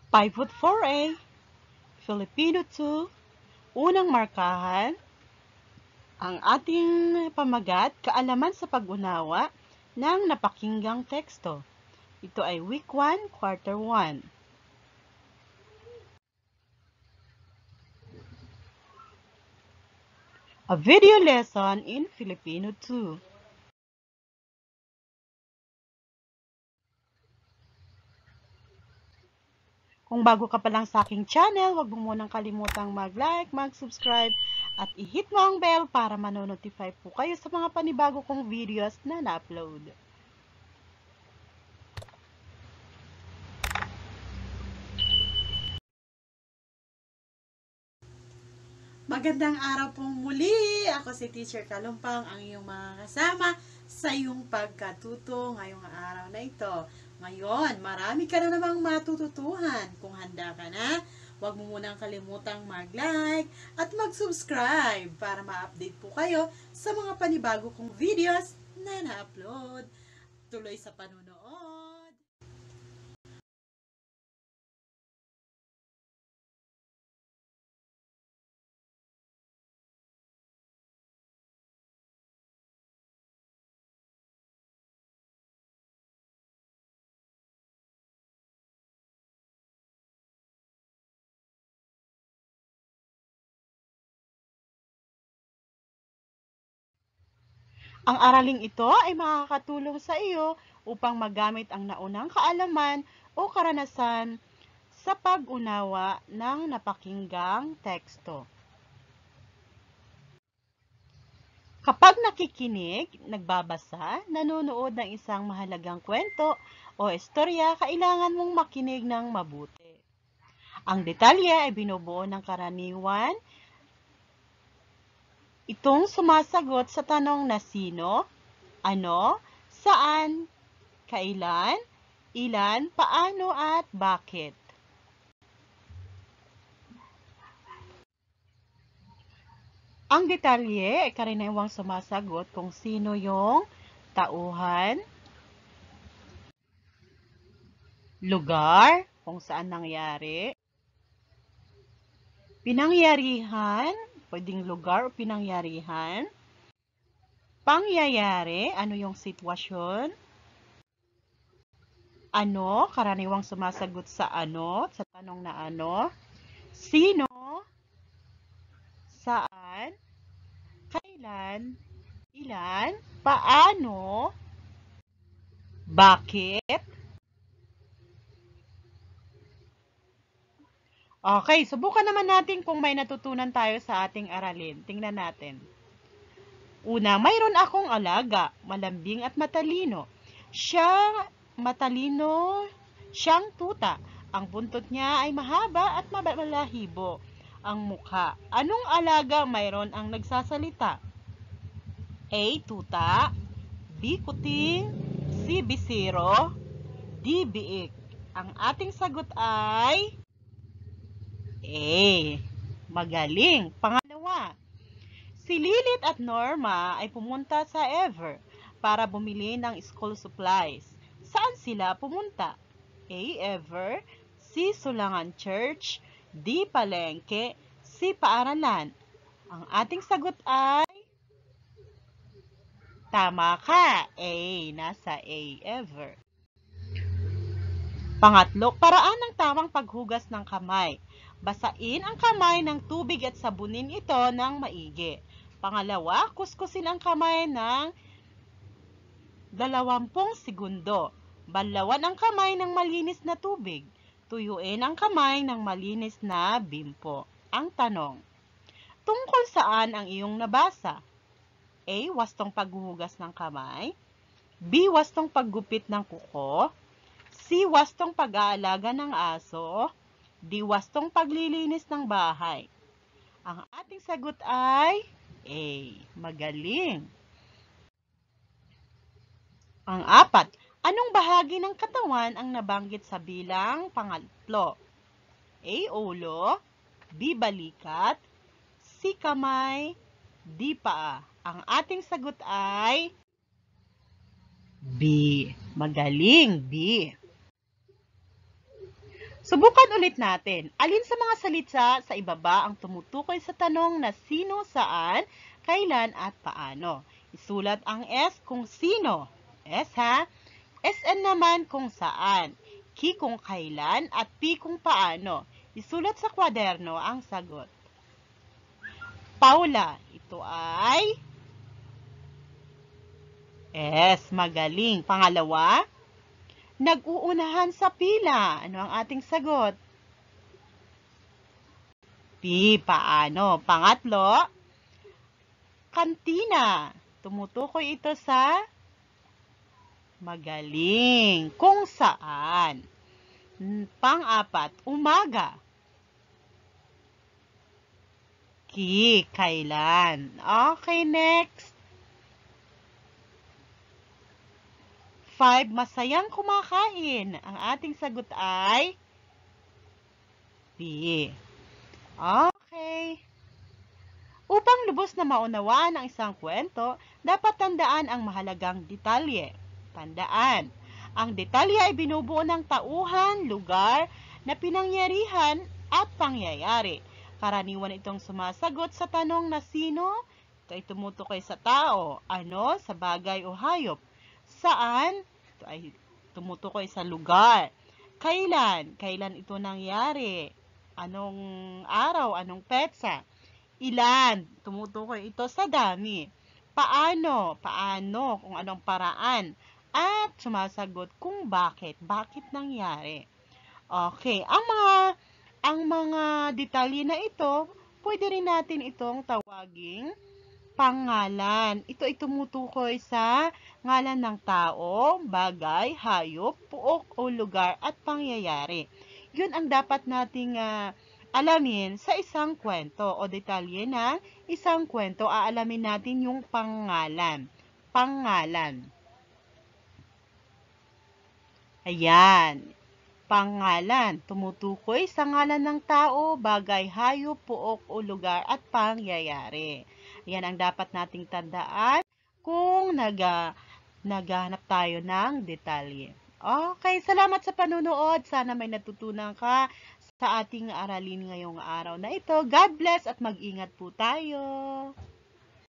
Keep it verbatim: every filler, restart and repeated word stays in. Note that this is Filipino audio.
five foot four A, Filipino two, unang markahan, ang ating pamagat, kaalaman sa pag-unawa ng napakinggang teksto. Ito ay week one, quarter one. A video lesson in Filipino two. Kung bago ka pa lang sa aking channel, huwag mo munang kalimutang mag-like, mag-subscribe, at i-hit mo ang bell para manonotify po kayo sa mga panibago kong videos na na-upload. Magandang araw pong muli! Ako si Teacher Kalumpang, ang iyong mga kasama sa iyong pagkatuto ngayong araw na ito. Ngayon, marami ka na namang matututuhan. Kung handa ka na, huwag mo munang kalimutang mag-like at mag-subscribe para ma-update po kayo sa mga panibago kong videos na na-upload. Tuloy sa panunood! Ang araling ito ay makakatulong sa iyo upang magamit ang naunang kaalaman o karanasan sa pag-unawa ng napakinggang teksto. Kapag nakikinig, nagbabasa, nanonood ng isang mahalagang kwento o istorya, kailangan mong makinig ng mabuti. Ang detalye ay binubuo ng karaniwan. Itong sumasagot sa tanong na sino, ano, saan, kailan, ilan, paano at bakit. Ang detalye ay karaniwang sumasagot kung sino yung tauhan, lugar, kung saan nangyari, pinangyarihan, pwedeng lugar o pinangyarihan, pangyayari, ano yung sitwasyon, ano, karaniwang sumasagot sa ano, sa tanong na ano, sino, saan, kailan, ilan, paano, bakit. Okay, subukan naman natin kung may natutunan tayo sa ating aralin. Tingnan natin. Una, mayroon akong alaga, malambing at matalino. Siya matalino, siyang tuta. Ang buntot niya ay mahaba at mabalahibo. Ang mukha. Anong alaga mayroon ang nagsasalita? A. Tuta, B. Kuting, C. Bisiro, D. Biik. Ang ating sagot ay A. Magaling. Pangalawa, si Lilith at Norma ay pumunta sa Ever para bumili ng school supplies. Saan sila pumunta? A. Ever, C. Sulangan Church, D. Palengke, C. Paaralan. Ang ating sagot ay tama ka. A. Nasa A. Ever. Pangatlo, paraan ng tamang paghugas ng kamay. Basain ang kamay ng tubig at sabunin ito ng maigi. Pangalawa, kuskusin ang kamay ng dalawampung segundo. Banlawan ang kamay ng malinis na tubig. Tuyuin ang kamay ng malinis na bimpo. Ang tanong, tungkol saan ang iyong nabasa? A. Wastong paghuhugas ng kamay, B. Wastong paggupit ng kuko, C. Wastong pag-aalaga ng aso, D. Wastong paglilinis ng bahay. Ang ating sagot ay A. Magaling. Ang apat, anong bahagi ng katawan ang nabanggit sa bilang pangatlo? A. Ulo, B. Balikat, C. Kamay, D. Paa. Ang ating sagot ay B. Magaling, B. Subukan ulit natin. Alin sa mga salita sa ibaba ang tumutukoy sa tanong na sino, saan, kailan, at paano? Isulat ang S kung sino. S ha? S N naman kung saan. K kung kailan at P kung paano. Isulat sa kwaderno ang sagot. Paula, ito ay S. Magaling. Pangalawa, nag-uunahan sa pila. Ano ang ating sagot? P. Paano? Pangatlo, kantina. Tumutukoy ito sa magaling. Kung saan? Pang-apat, umaga. Ki, kailan? Okay, next. Five, masayang kumakain. Ang ating sagot ay B. Okay. Upang lubos na maunawaan ang isang kwento, dapat tandaan ang mahalagang detalye. Tandaan, ang detalye ay binubuo ng tauhan, lugar, na pinangyarihan at pangyayari. Karaniwan itong sumasagot sa tanong na sino, ito ay tumutukoy sa tao, ano, sa bagay o hayop. Saan, ito ay tumutukoy sa lugar. Kailan, kailan ito nangyari, anong araw, anong petsa. Ilan, tumutukoy ito sa dami. Paano, paano, kung anong paraan. At sumasagot kung bakit, bakit nangyari. Okay, ang mga ang mga detalye na ito, pwede rin natin itong tawaging pangalan. Ito ay tumutukoy sa ngalan ng tao, bagay, hayop, puok o lugar at pangyayari. Yun ang dapat nating uh, alamin sa isang kwento o detalye ng isang kwento. Aalamin natin yung pangalan. Pangalan. Ayan. Pangalan, tumutukoy sa ngalan ng tao, bagay, hayop, puok o lugar at pangyayari. Yan ang dapat nating tandaan kung naga, naghahanap tayo ng detalye. Okay, salamat sa panunood. Sana may natutunan ka sa ating aralin ngayong araw na ito. God bless at mag-ingat po tayo.